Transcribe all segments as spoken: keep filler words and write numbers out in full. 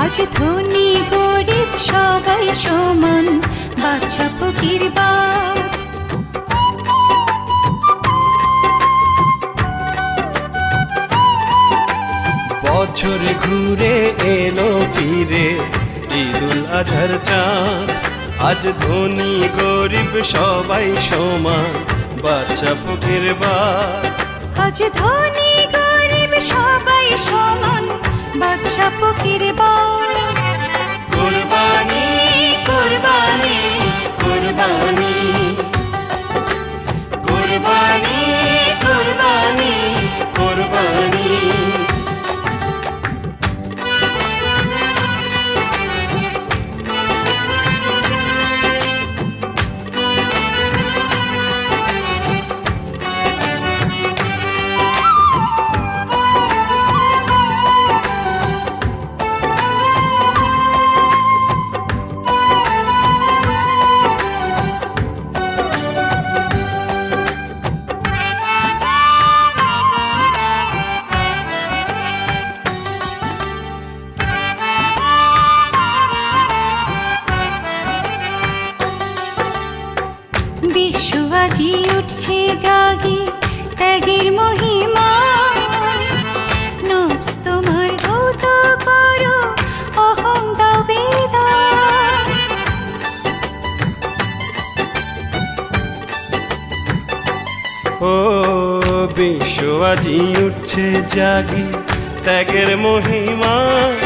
আজ ধনী গরিব সবাই সমান, বাচ্চা ফকির বাদ। বছর ঘুরে এলো ফিরে ঈদুল আজহার চাঁদ, আজ ধনী গরিব সবাই সমান, বাচ্চা ফকির বাদ। আজ ধনী গরিব সবাই সমান, বাচ্চা ফকির বাদ। কুরবানি কুরবানি কুরবানি কুরবানি কুরবানি কুরবানি। বিশ্ব আজি উঠছে জাগি ত্যাগের মহিমা, নফস তোমার ধৌত করো, অহং দাও বিদায়। ও বিশ্ব আজি উঠছে জাগি ত্যাগের মহিমা,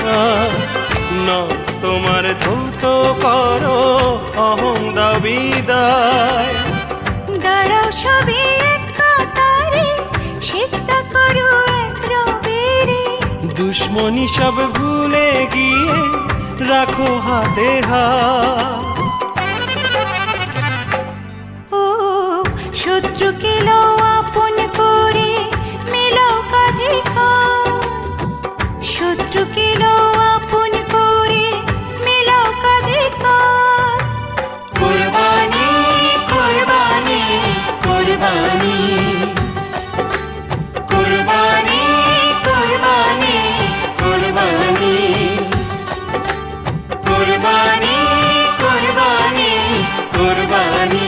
নফস তোমার ধৌত করো, অহং দাও বিদায়। দাঁড়াও সবে এক কাতারে, সিজদা করো এক রবেরে। দুশ্মনী সব ভুলে গিয়ে রাখো হাতে হাত। ও শত্রুকে লও আপন করে, মেলাও কাঁধে কাঁধ। শত্রুকে লও আপন করে, মেলাও কাঁধে কাঁধ। কুরবানি কুরবানি কুরবানি কুরবানি কুরবানি কুরবানি কুরবানি কুরবানি কুরবানি।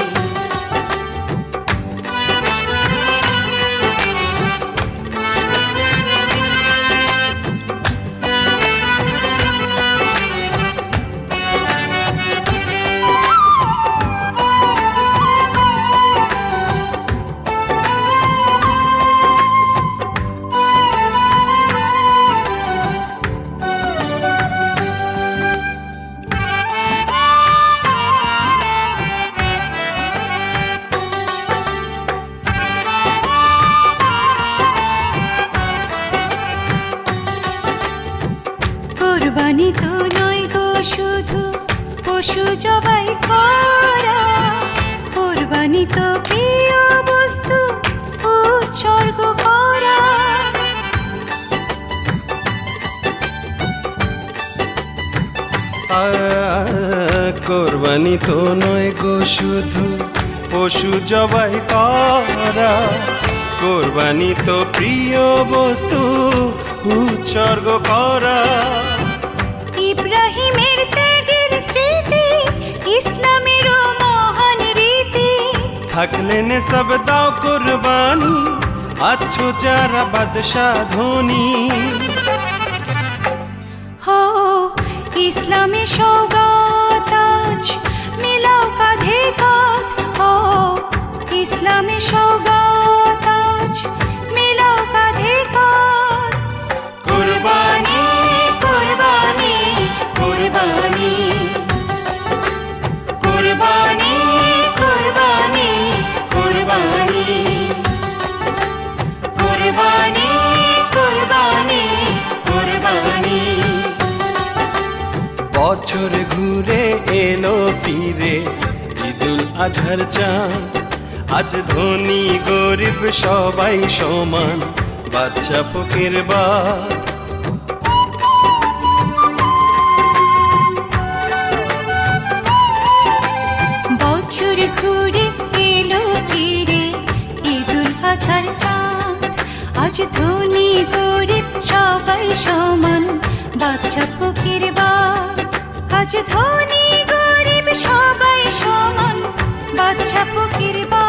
কোরবানি তো নয় গো শুধু পশু জবাই করা, কোরবানি তো প্রিয় বস্তু উৎসর্গ করা। কোরবানি তো নয় গো শুধু পশু জবাই করা, কোরবানি তো প্রিয় বস্তু উৎসর্গ করা। ইব্রাহিমের ত্যাগের স্মৃতি, ইসলামেরও মহান রীতি। থাকলে নে সব দাও কোরবানি, আছো যারা বাদশাহ ধনী। হো ইসলামে সওগাত আজ, মিলাও কাঁধে কাঁধ। হো ইসলামে সওগাত আজ, মিলাও কাঁধে কাঁধ। কুরবানি কুরবানি কুরবানি কুরবানি কুরবানি কুরবানি কুরবানি কুরবানি কুরবানি। বছর ঘুরে এলো ফিরে ঈদুল আজহার চাঁদ, আজ ধনী গরিব সবাই সমান, বাচ্চা ফকির বাদ। বছর ঘুরে এলো ফিরে ঈদুল আজহার চাঁদ, আজ ধনী গরিব সবাই সমান, বাচ্চা ফকির বা আজ ধনী গরিব সবাই সমান বাচ্চা ফকির বা